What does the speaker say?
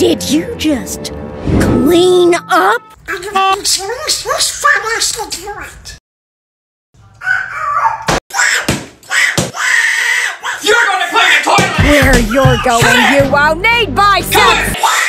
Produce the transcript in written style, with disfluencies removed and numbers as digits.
Did you just clean up? You're gonna clean the toilet! Where you're going, you won't need biceps!